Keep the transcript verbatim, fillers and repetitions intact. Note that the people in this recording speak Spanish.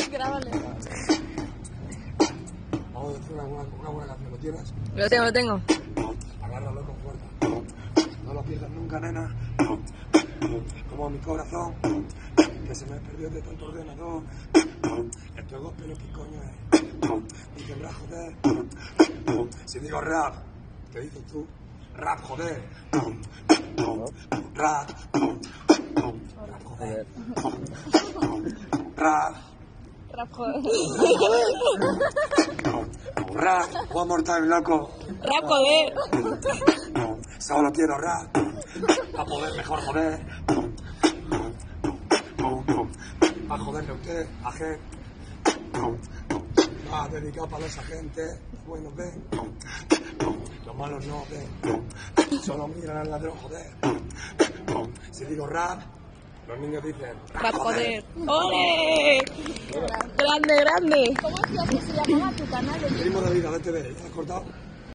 Grábale. Vamos a decir una buena, una buena canción, ¿lo tienes? Lo tengo, lo tengo. Agárralo con fuerza. No lo pierdas nunca, nena. Como mi corazón, que se me perdió de tanto ordenador. Estos dos pelos, ¿qué coño es? Dicen rap, joder. Si digo rap, ¿qué dices tú? Rap, joder. Rap. Rap, joder. Rap. Rap, joder. Rap, one more time, loco. Rap, joder. Solo quiero rap. Para poder mejor joder. Para joderle a usted, a gente. Más dedicado para los agentes. Los buenos ven. Los malos no ven. Solo miran al ladrón, joder. Si digo rap, los niños dicen Rap, joder. ¡Ole! Grande, grande. ¿Cómo decías que se llamaba tu canal? Primo de vida, vete de, ¿ya has cortado?